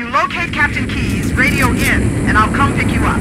you locate Captain Keyes, radio in, and I'll come pick you up.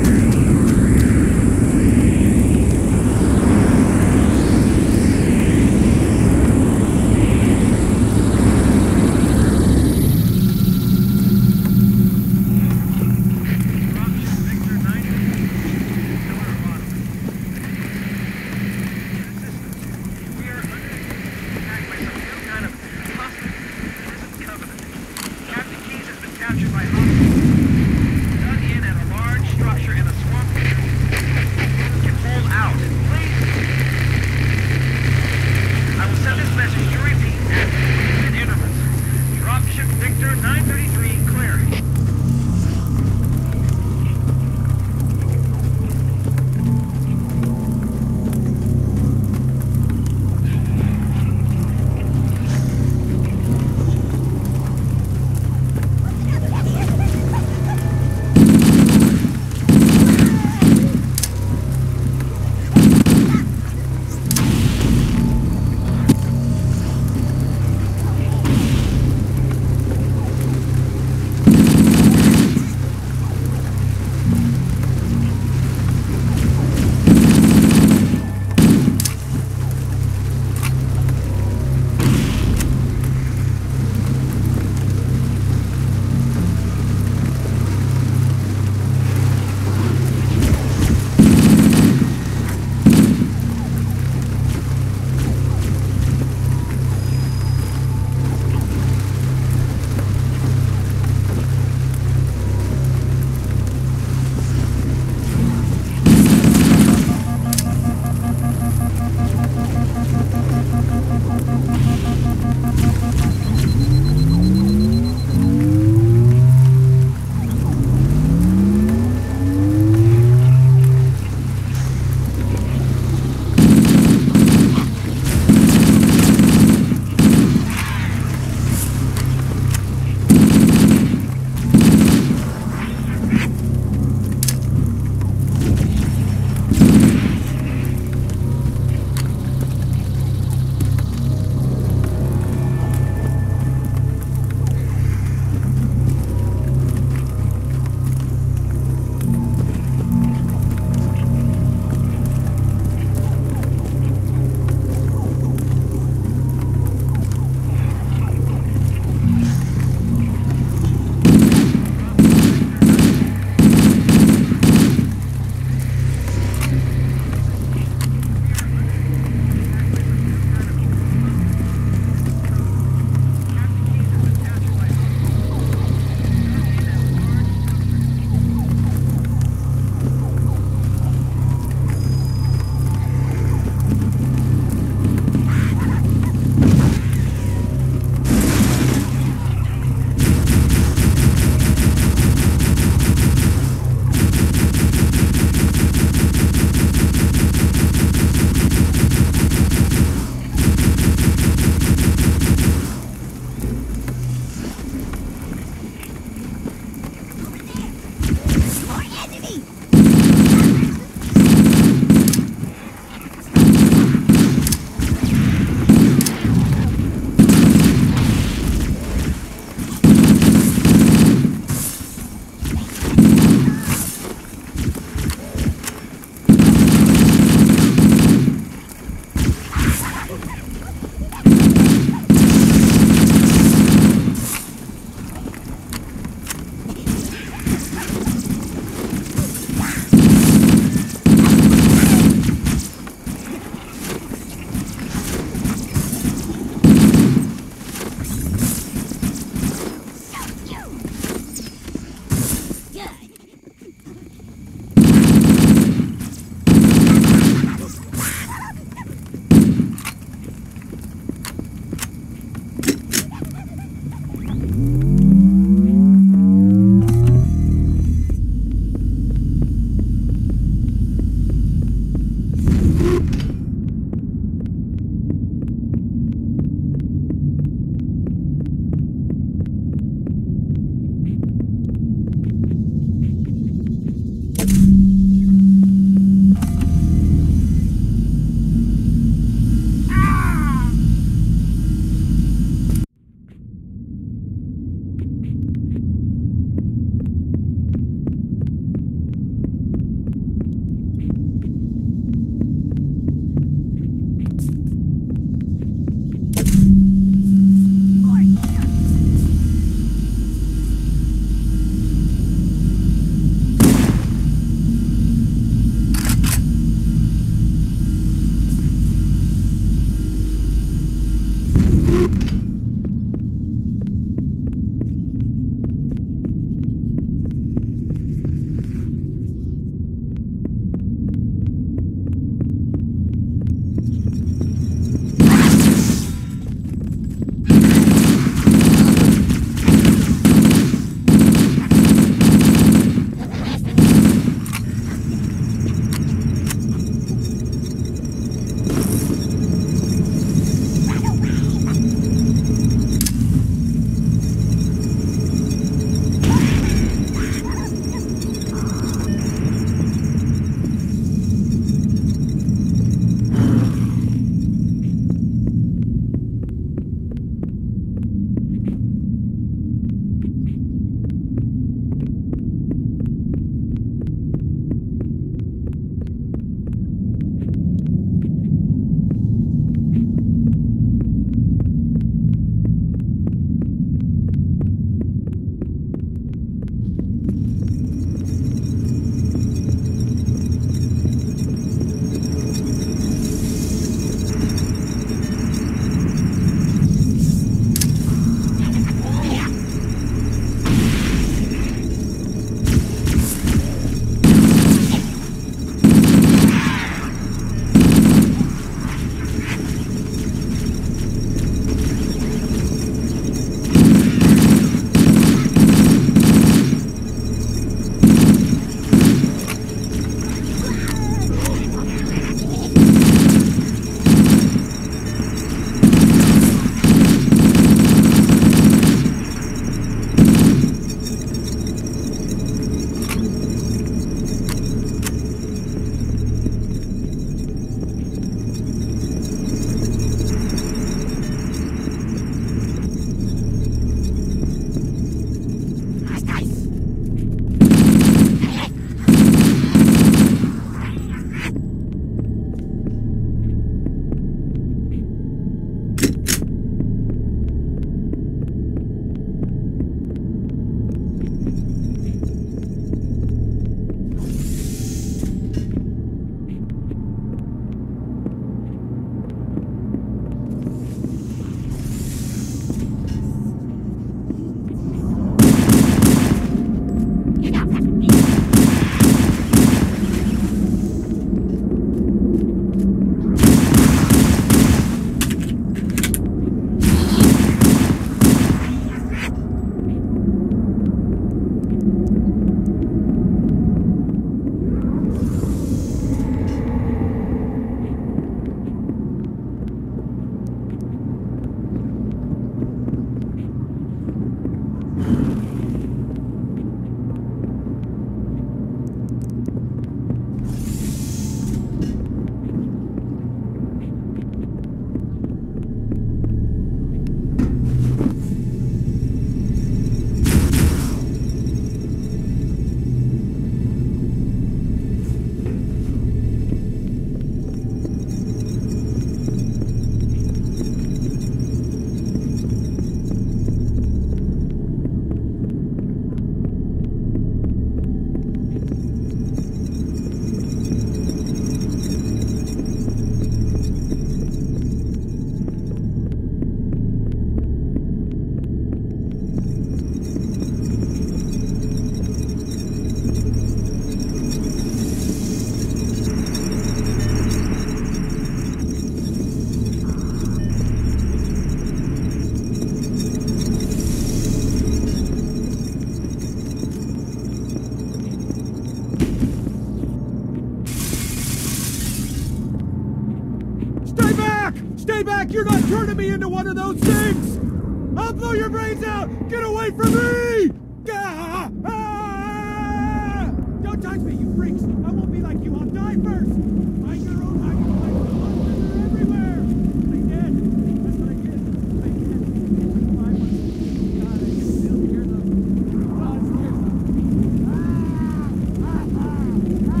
Stay back! You're not turning me into one of those things! I'll blow your brains out! Get away from me! Ah! Ah! Don't touch me, you freaks! I won't be like you, I'll die first! Find your own hiding place! The monsters are everywhere! I did! That's what I did! I did! It took 5 months. God, I can still hear them. Monsters! Ah! Ah! Ah! Ah!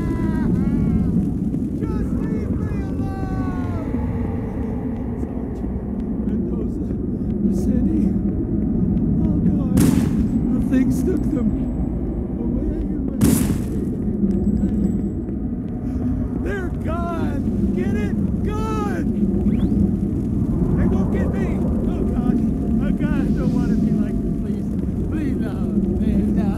Just leave me alone! Mendoza, Vicente. Oh God, the things took them away. They're gone! Get it? Gone! They won't get me! Oh God! Oh God, I don't want to be like this. Please. Please, no. Please, no.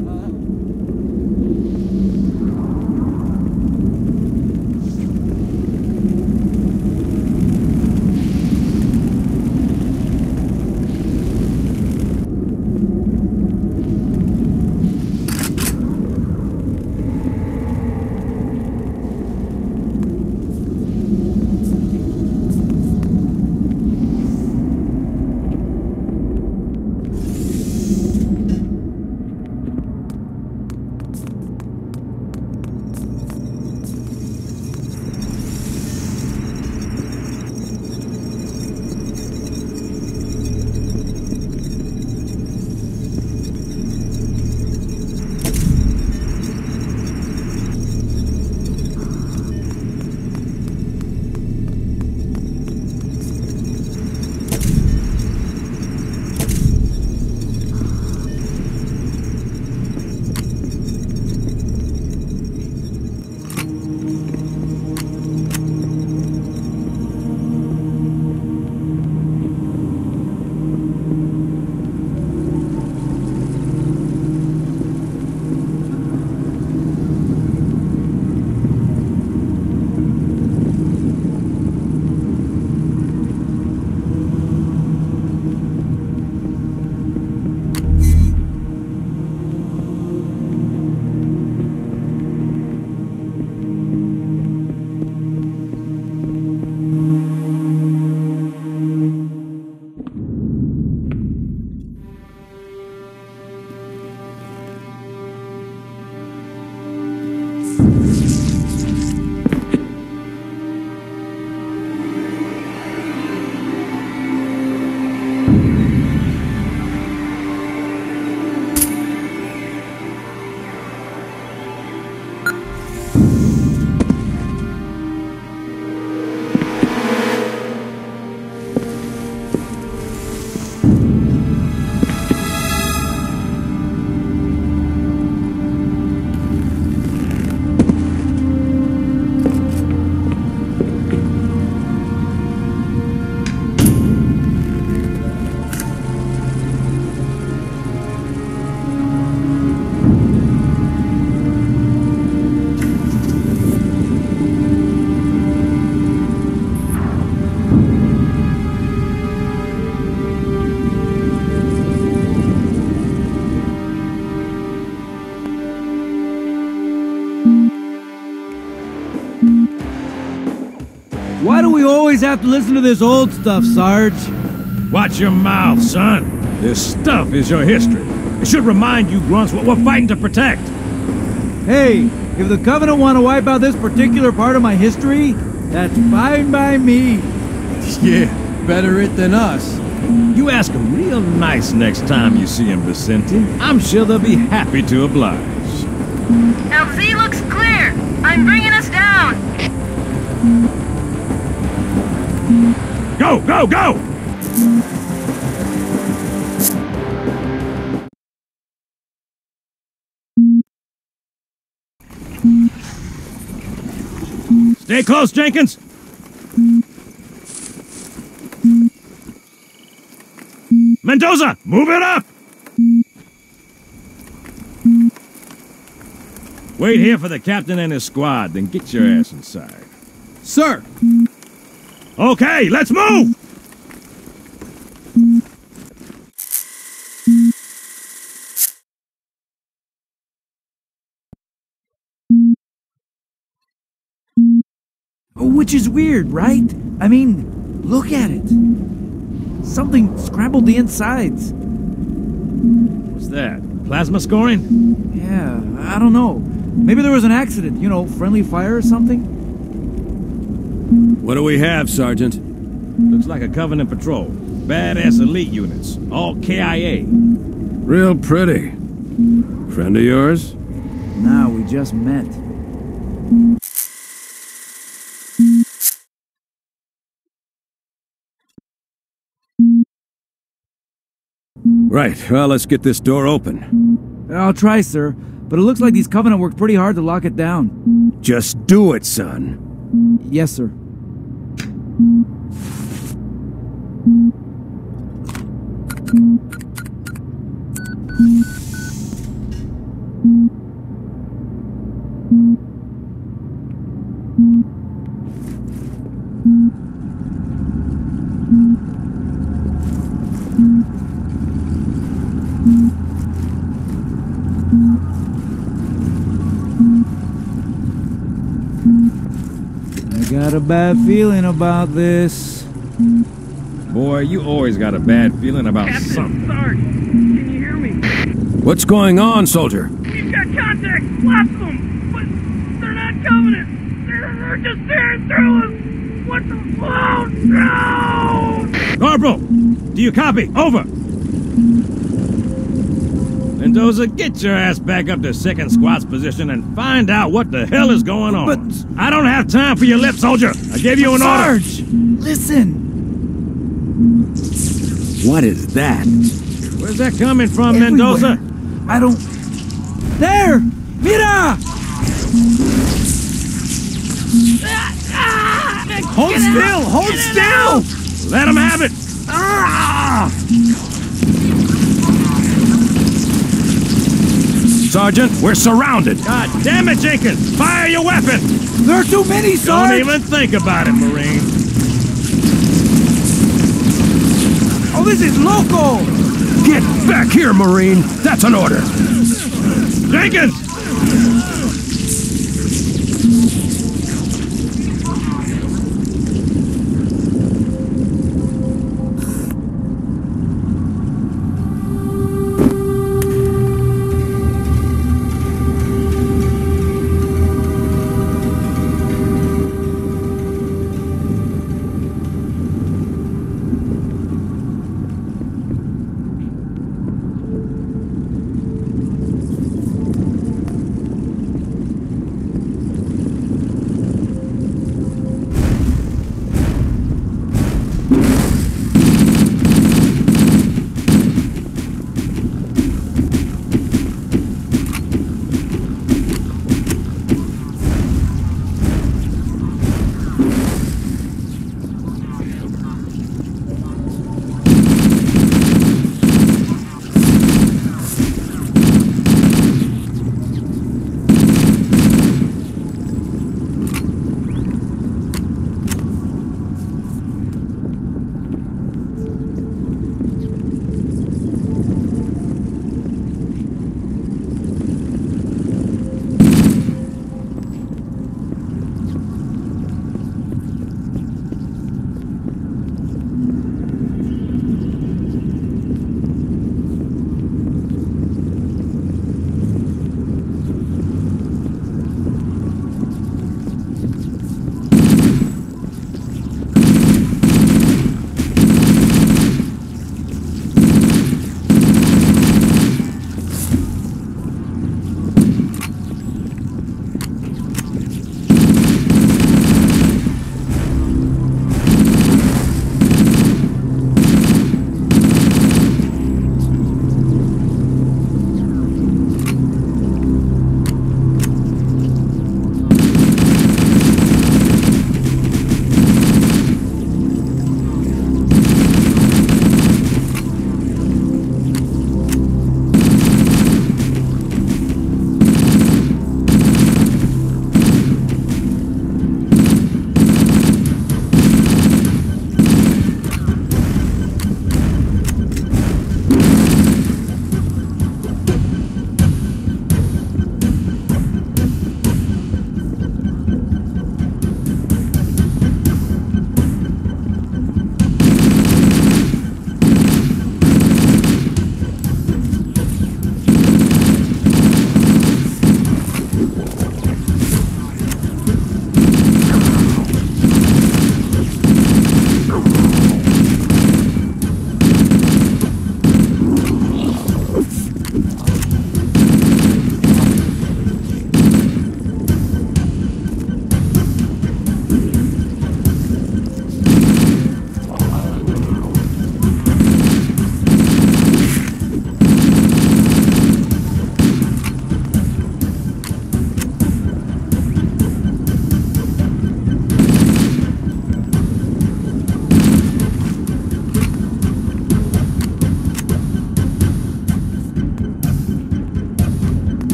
Why do we always have to listen to this old stuff, Sarge? Watch your mouth, son. This stuff is your history. It should remind you grunts what we're fighting to protect. Hey, if the Covenant want to wipe out this particular part of my history, that's fine by me. Yeah, better it than us. You ask them real nice next time you see them, Vicente. I'm sure they'll be happy to oblige. LZ looks clear. I'm bringing us down. Go, go, go! Stay close, Jenkins! Mendoza, move it up! Wait here for the captain and his squad, then get your ass inside. Sir! Okay, let's move! Which is weird, right? I mean, Look at it. Something scrambled the insides. What's that? Plasma scoring? Yeah, I don't know. Maybe there was an accident, you know, friendly fire or something? What do we have, Sergeant? Looks like a Covenant patrol. Badass elite units. All KIA. Real pretty. Friend of yours? Nah, we just met. Right, well, let's get this door open. I'll try, sir, but it looks like these Covenant worked pretty hard to lock it down. Just do it, son. Yes, sir. I got a bad feeling about this. Boy, you always got a bad feeling about something. Sarge, can you hear me? What's going on, soldier? We've got contact, lots of them, but they're not Covenant. They're just tearing through us. What the? Oh no! Corporal, do you copy? Over. Mendoza, get your ass back up to second squad's position and find out what the hell is going on. But- I don't have time for your lip, soldier. I gave you an order. Sarge! Listen! What is that? Where's that coming from, Everywhere. Mendoza? I don't... There! Mira! Hold still! Hold still! Let him have it. Sergeant, we're surrounded. God damn it, Jenkins! Fire your weapon! There are too many, Sarge! Don't even think about it, Marine. Oh, this is local! Get back here, Marine. That's an order. Jenkins!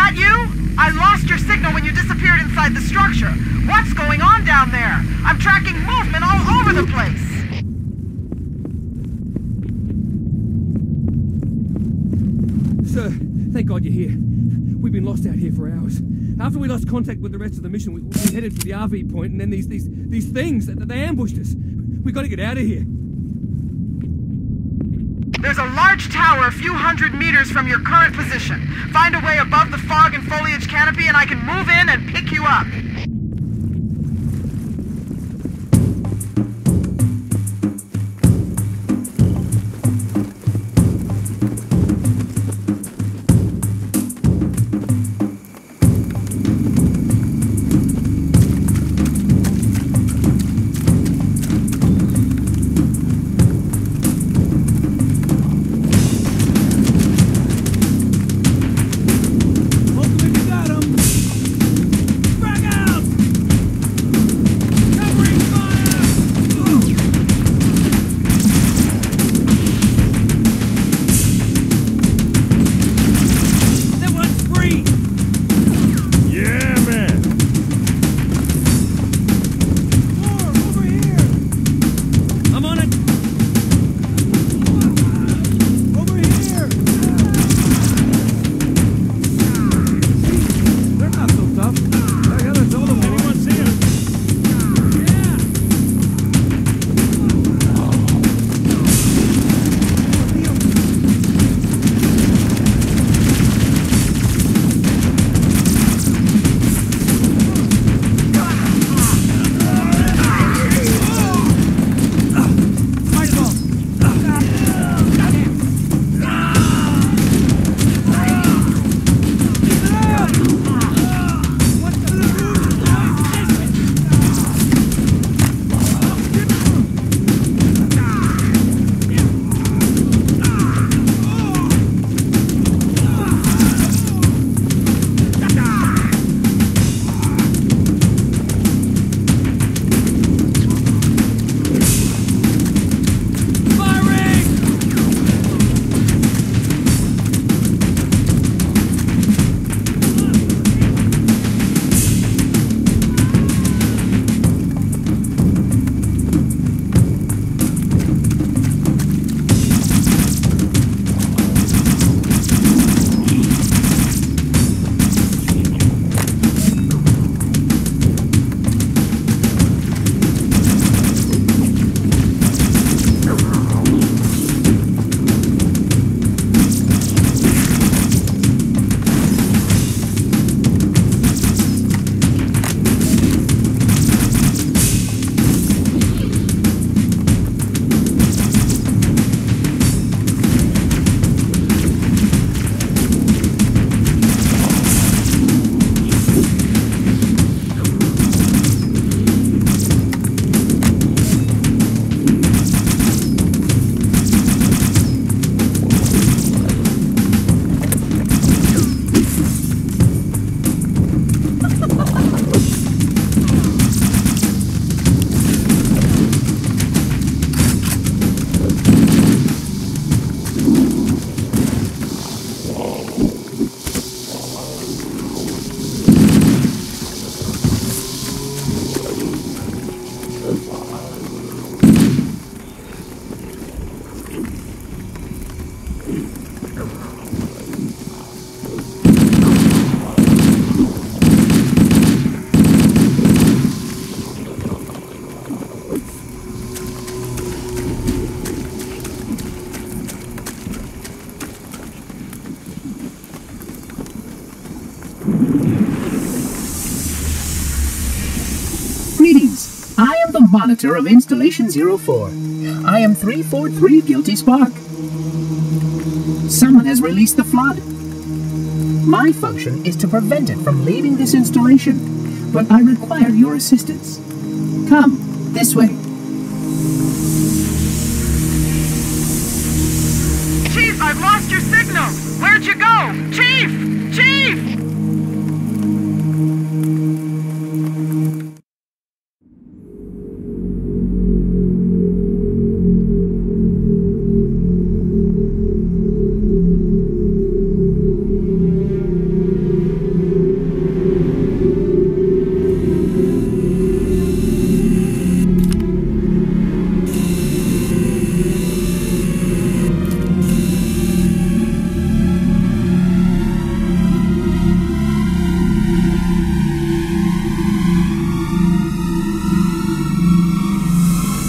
that you? I lost your signal when you disappeared inside the structure. What's going on down there? I'm tracking movement all over the place. Sir, thank God you're here. We've been lost out here for hours. After we lost contact with the rest of the mission, we headed for the RV point, and then these things, they ambushed us. We gotta get out of here. There's a large tower a few hundred meters from your current position. Find a way above the fog and foliage canopy and I can move in and pick you up. Monitor of Installation 04. I am 343 Guilty Spark. Someone has released the flood. My function is to prevent it from leaving this installation, but I require your assistance. Come, this way. Chief, I've lost your signal! Where'd you go? Chief! Chief!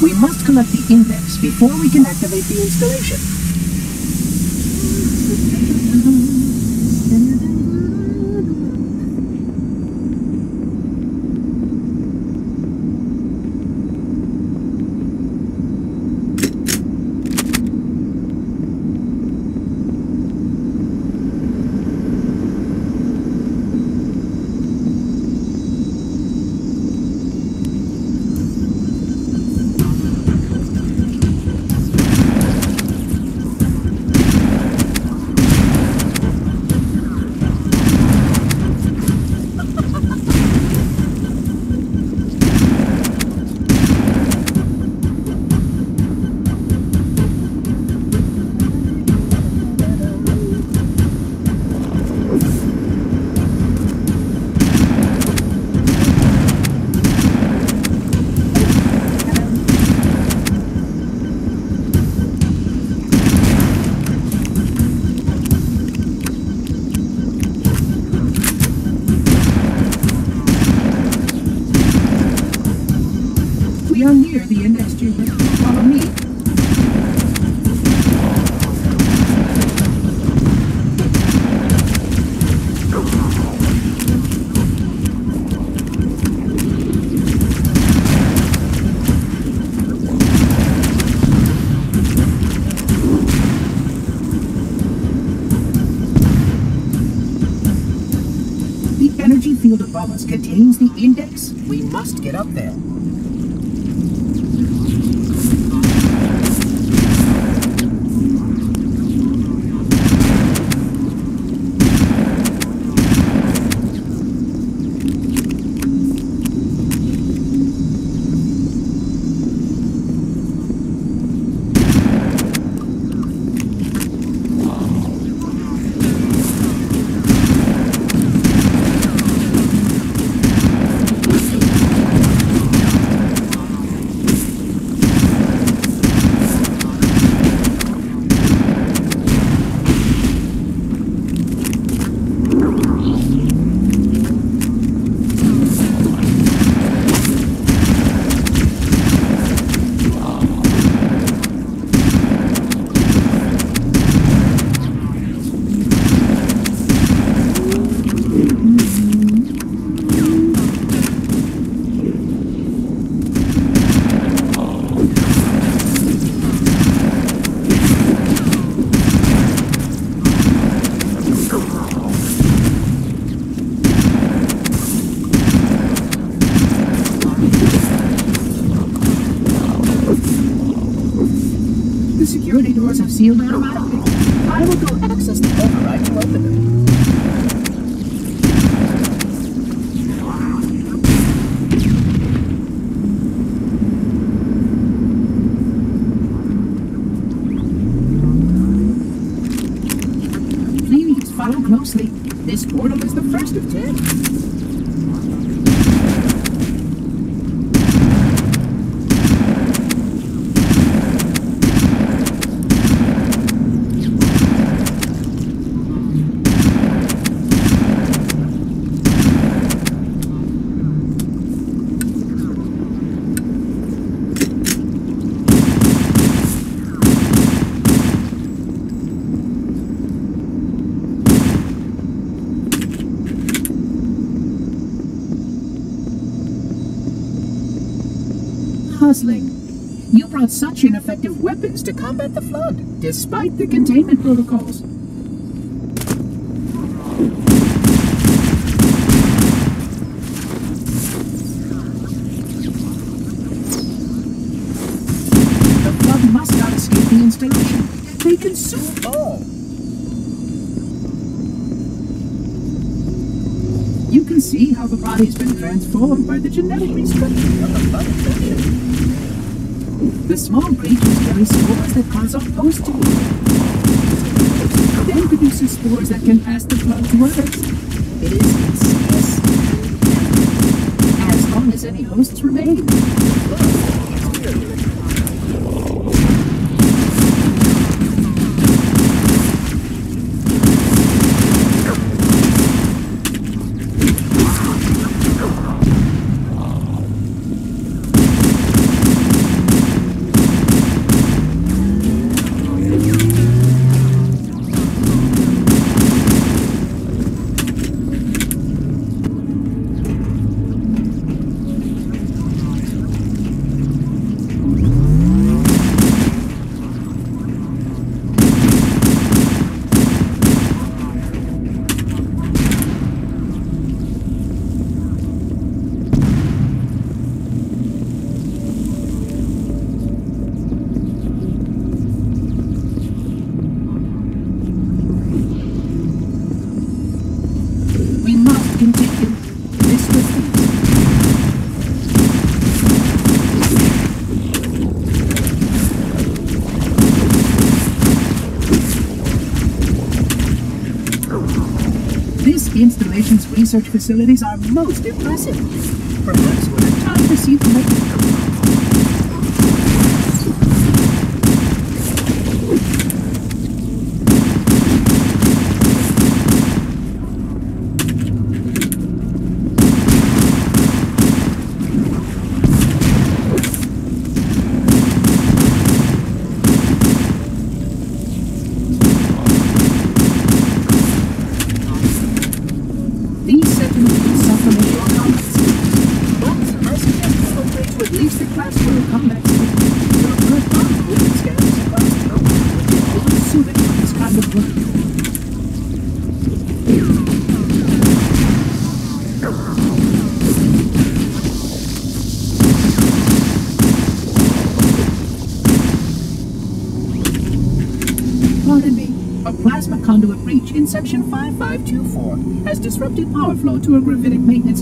We must collect the index before we can activate the installation. We are near the index chamber. Follow me. The energy field above us contains the index. We must get up there. The security doors have sealed automatically. I will go access the override to open them. Please follow closely. This portal is the first of 10. Hustling. You brought such ineffective weapons to combat the flood, despite the containment protocols. The flood must not escape the installation. They consume all. You can see how the body's been transformed by the genetic restructuring of the flood infection. The small creatures carry spores that cause a host to then produces spores that can pass the blood to others. It is insidious. As long as any hosts remain. The installation's research facilities are most impressive. Perhaps we'll have time to see the latest. Pardon me. A plasma conduit breach in section 5524 has disrupted power flow to a gravitic maintenance.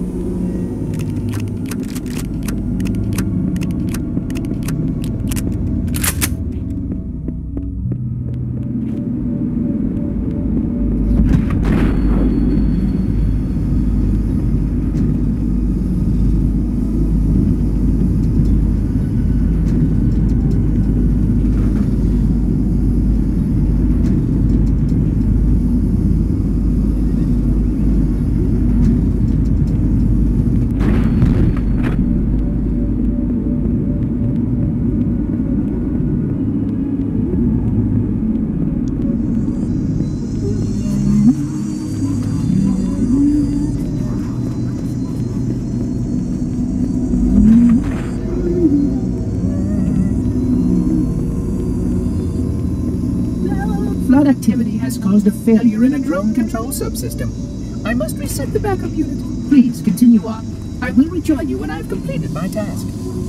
Flood activity has caused a failure in a drone control subsystem. I must reset the backup unit. Please continue on. I will rejoin you when I've completed my task.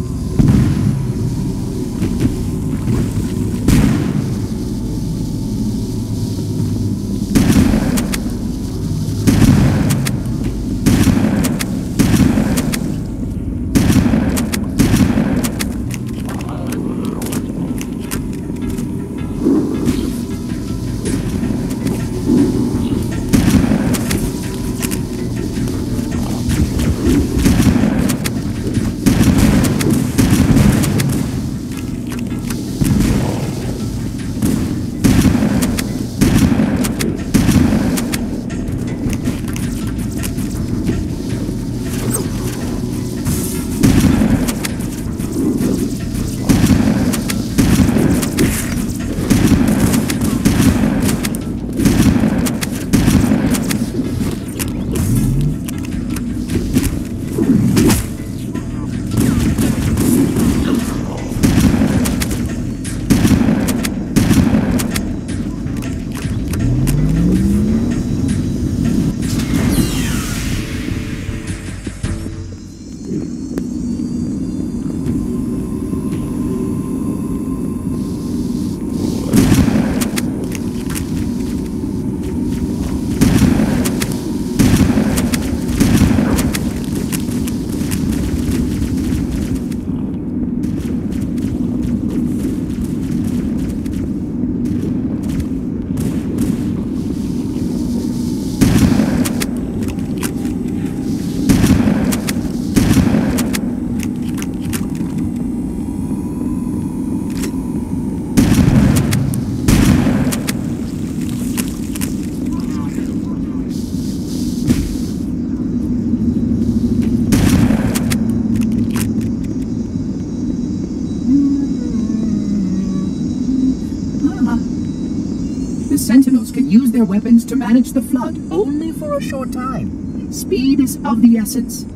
The Sentinels can use their weapons to manage the flood only for a short time. Speed is of the essence.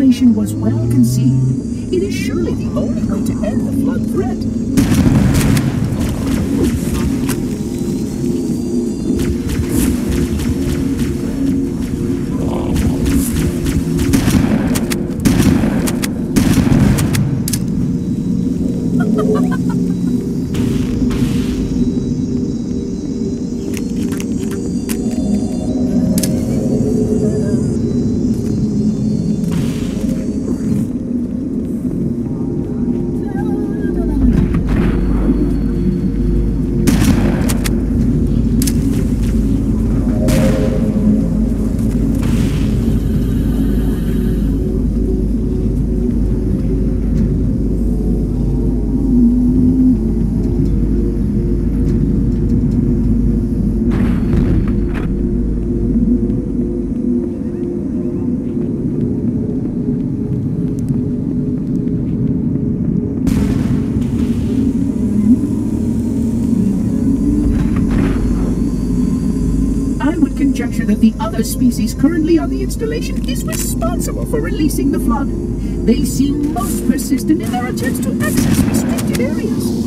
installation was well conceived. It is surely the only way to end the flood threat. Conjecture that the other species currently on the installation is responsible for releasing the flood. They seem most persistent in their attempts to access restricted areas.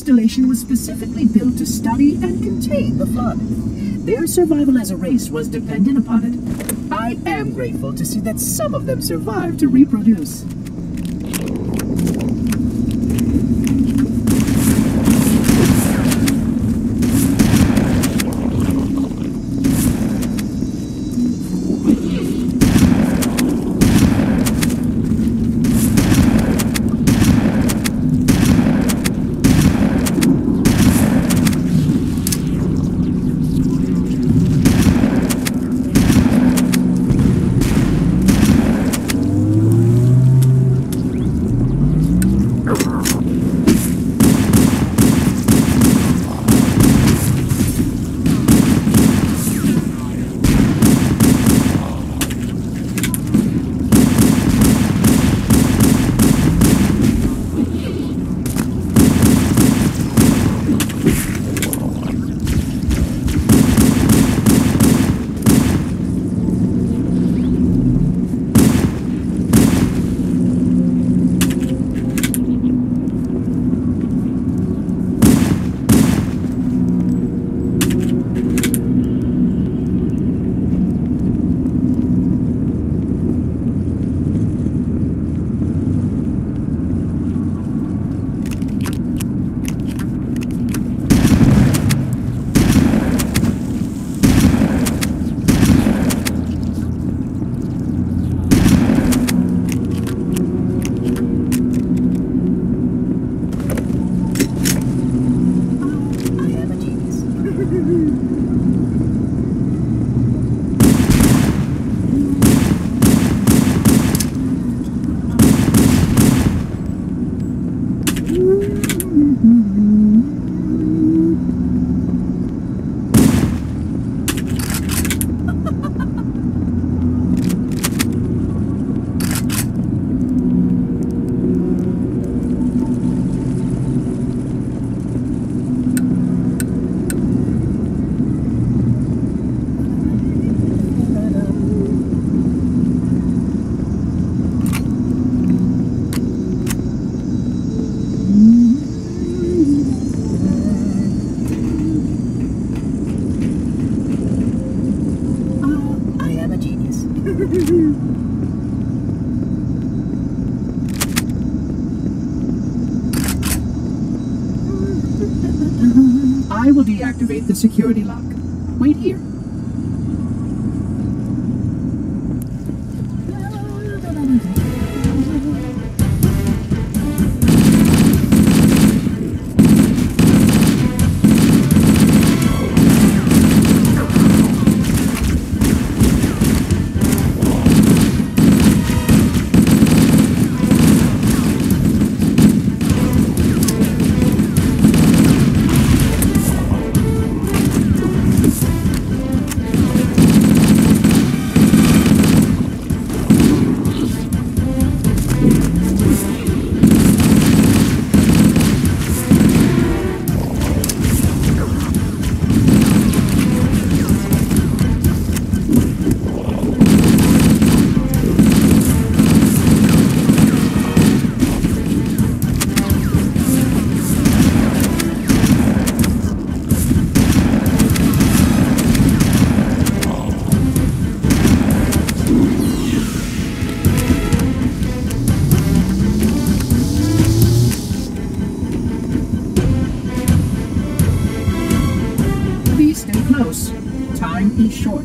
installation was specifically built to study and contain the flood. Their survival as a race was dependent upon it. I am grateful to see that some of them survived to reproduce. I will deactivate the security lock. Wait here. Time is short.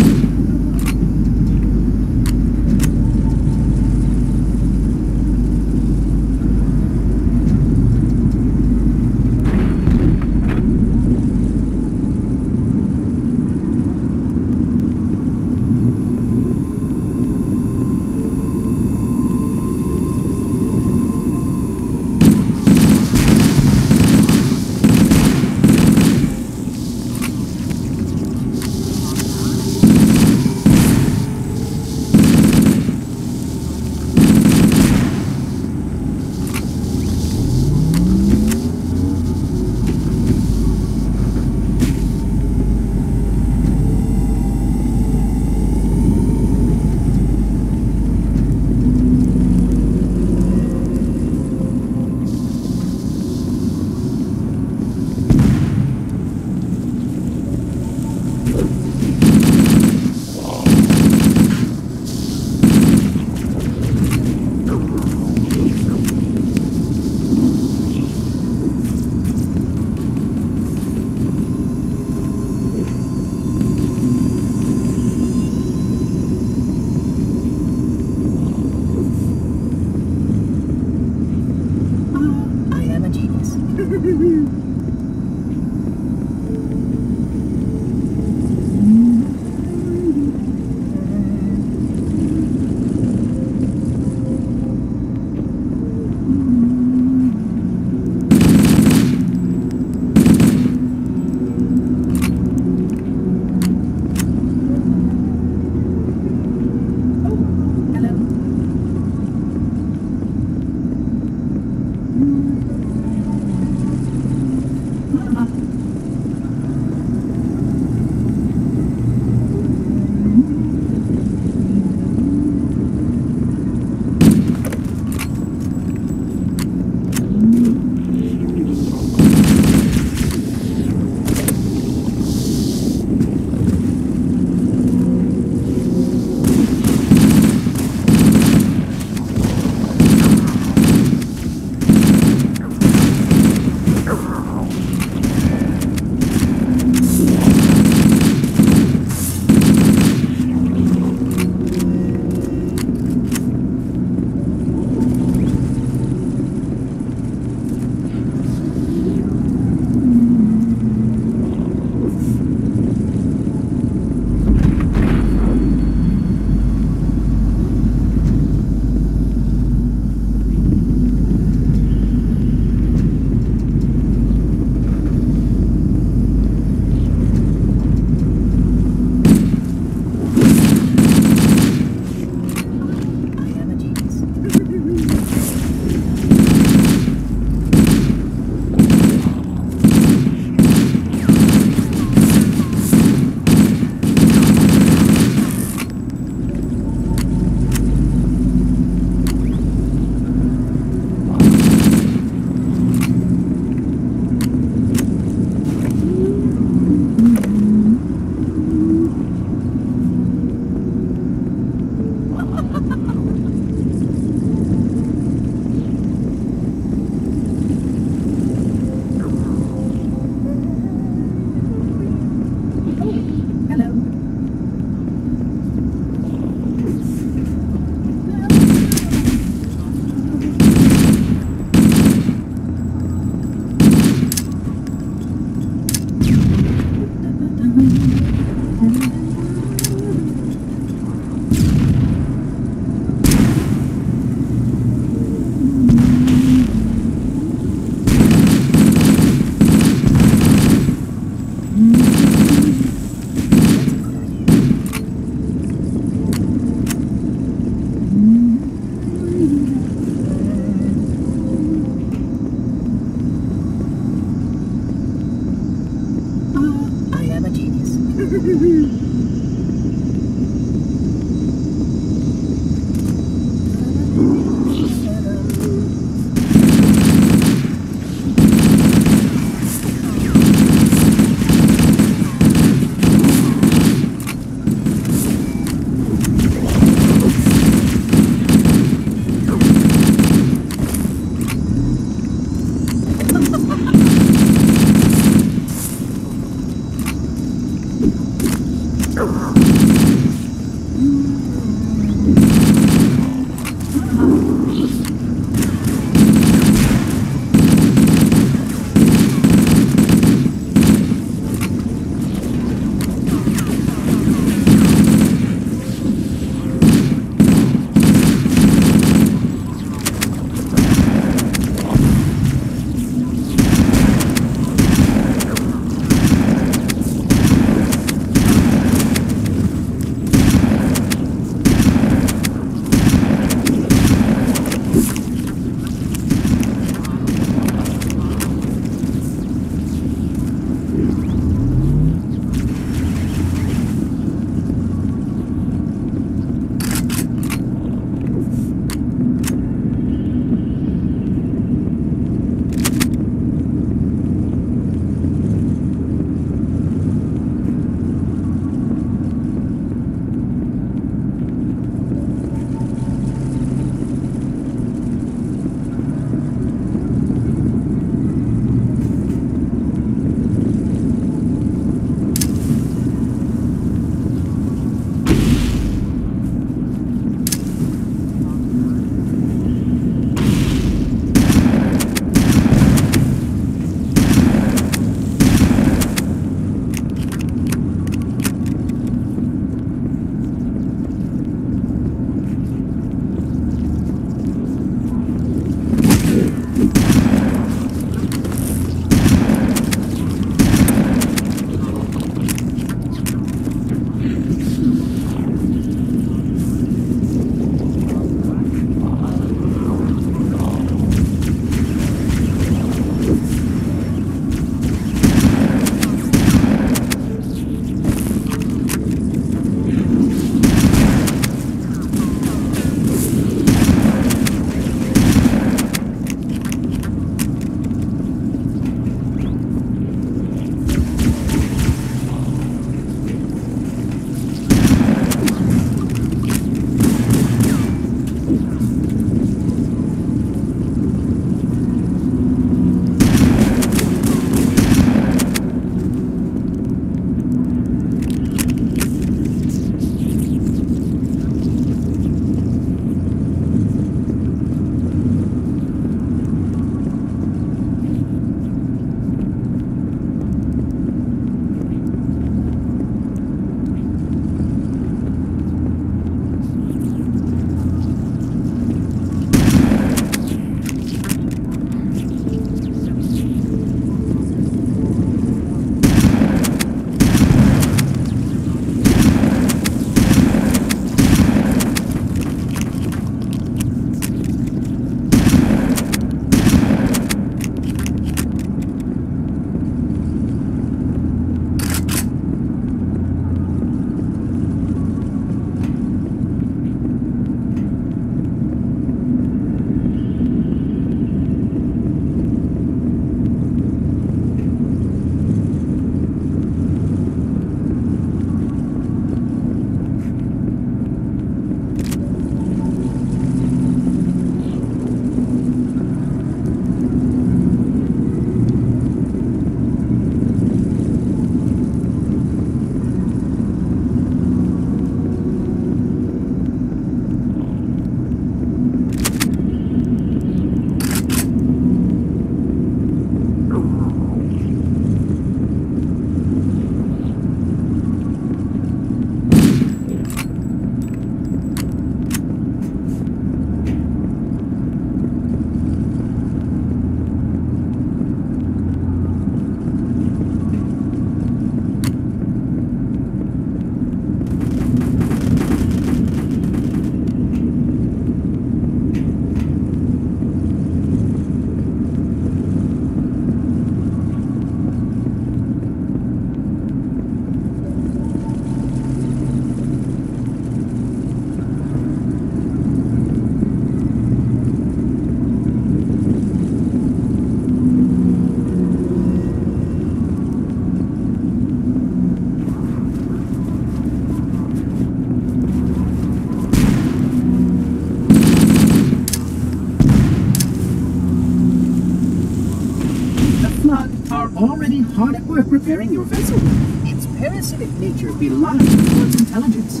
already hard at work repairing your vessel. Its parasitic nature belies its intelligence.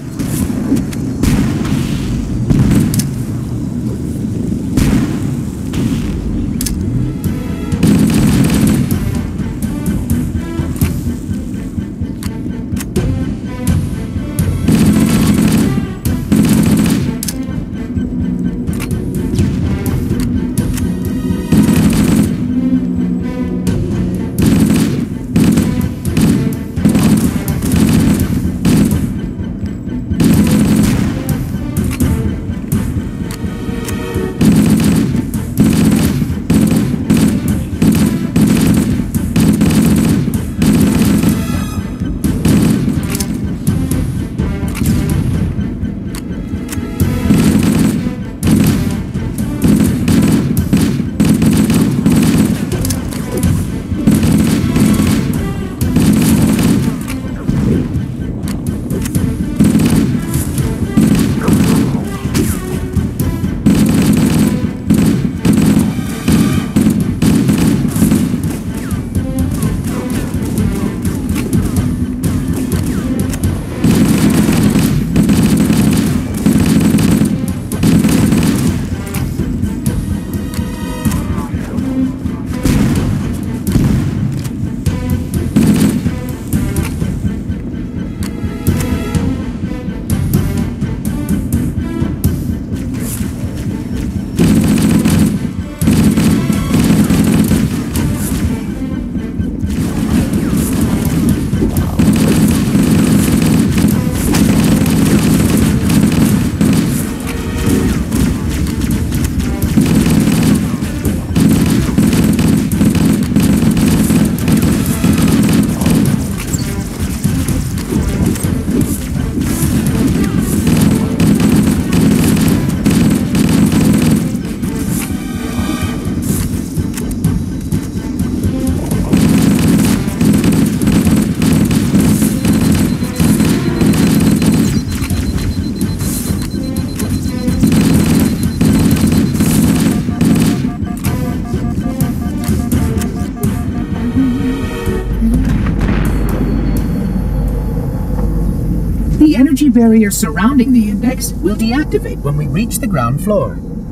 The energy barrier surrounding the index will deactivate when we reach the ground floor.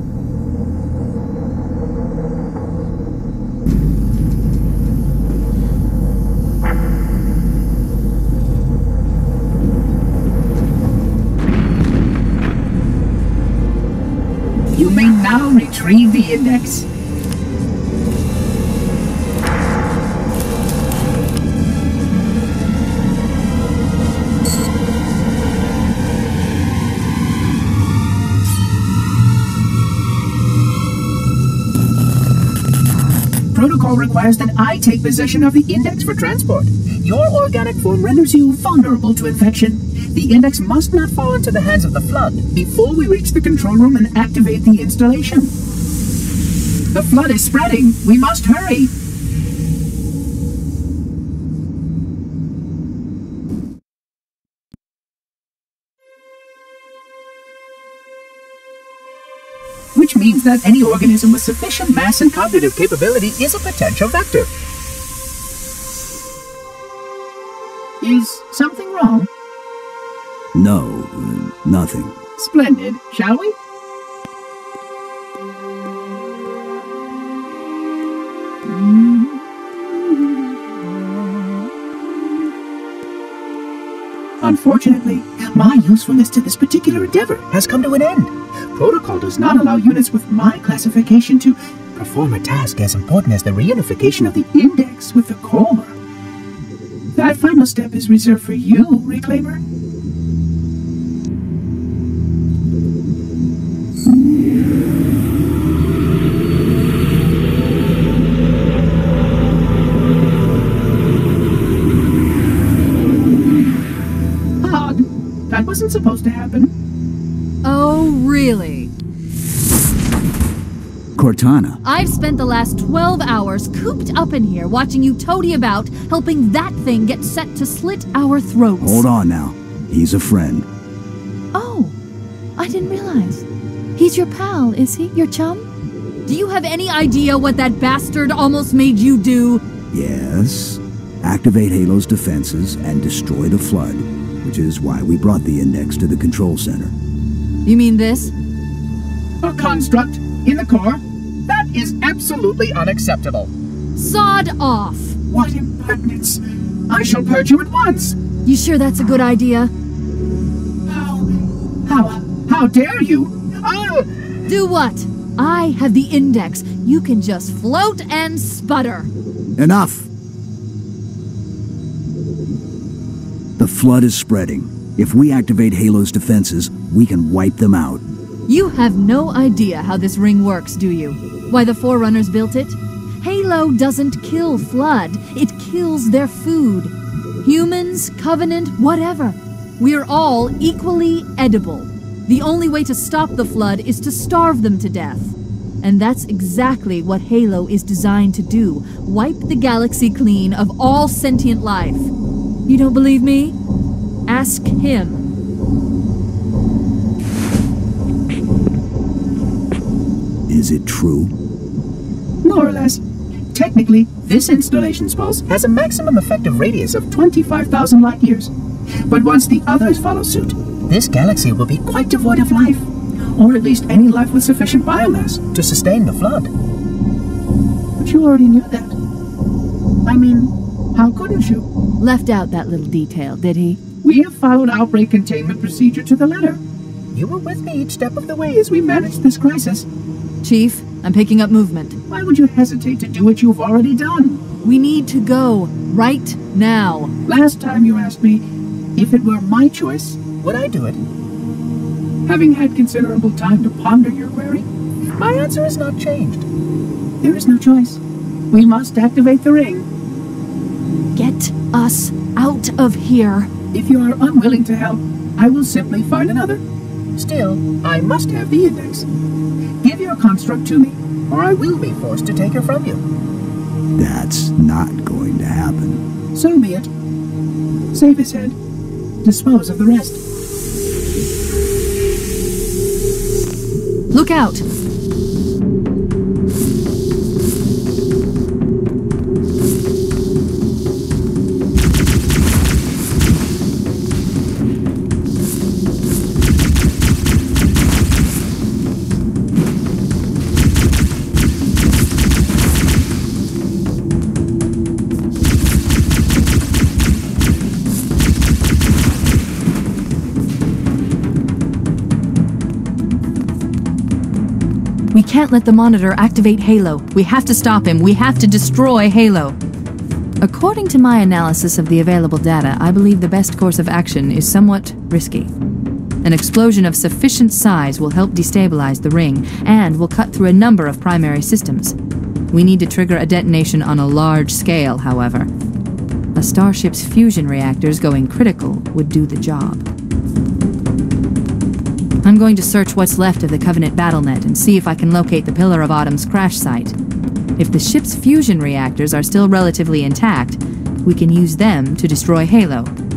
You may now retrieve the index. Protocol requires that I take possession of the index for transport. Your organic form renders you vulnerable to infection. The index must not fall into the hands of the Flood before we reach the control room and activate the installation. The Flood is spreading. We must hurry. Which means that any organism with sufficient mass and cognitive capability is a potential vector. Is something wrong? No, nothing. Splendid, shall we? Unfortunately, my usefulness to this particular endeavor has come to an end. Protocol does not allow units with my classification to perform a task as important as the reunification of the index with the core. That final step is reserved for you, Reclaimer. Odd. That wasn't supposed to happen. Oh, really? Cortana. I've spent the last 12 hours cooped up in here watching you toady about, helping that thing get set to slit our throats. Hold on now. He's a friend. Oh, I didn't realize. He's your pal, is he? Your chum? Do you have any idea what that bastard almost made you do? Yes. Activate Halo's defenses and destroy the Flood, which is why we brought the Index to the control center. You mean this? A construct in the core? That is absolutely unacceptable. Sod off! What impertinence! I shall purge you at once! You sure that's a good idea? How dare you? Oh! Do what? I have the Index. You can just float and sputter. Enough! The Flood is spreading. If we activate Halo's defenses, we can wipe them out. You have no idea how this ring works, do you? Why the Forerunners built it? Halo doesn't kill Flood. It kills their food. Humans, Covenant, whatever. We're all equally edible. The only way to stop the Flood is to starve them to death. And that's exactly what Halo is designed to do. Wipe the galaxy clean of all sentient life. You don't believe me? Ask him. Is it true? More or less. Technically, this installation's pulse has a maximum effective radius of 25,000 light years. But once the others follow suit, this galaxy will be quite devoid of life. Or at least any life with sufficient biomass to sustain the Flood. But you already knew that. I mean, how couldn't you? Left out that little detail, did he? We have followed outbreak containment procedure to the letter. You were with me each step of the way as we managed this crisis. Chief, I'm picking up movement. Why would you hesitate to do what you've already done? We need to go, right now. Last time you asked me, if it were my choice, would I do it? Having had considerable time to ponder your query, my answer has not changed. There is no choice. We must activate the ring. Get us out of here. If you are unwilling to help, I will simply find another. Still, I must have the Index. Give your construct to me, or I will be forced to take her from you. That's not going to happen. So be it. Save his head. Dispose of the rest. Look out! We can't let the Monitor activate Halo. We have to stop him. We have to destroy Halo. According to my analysis of the available data, I believe the best course of action is somewhat risky. An explosion of sufficient size will help destabilize the ring, and will cut through a number of primary systems. We need to trigger a detonation on a large scale, however. A starship's fusion reactors going critical would do the job. I'm going to search what's left of the Covenant BattleNet and see if I can locate the Pillar of Autumn's crash site. If the ship's fusion reactors are still relatively intact, we can use them to destroy Halo.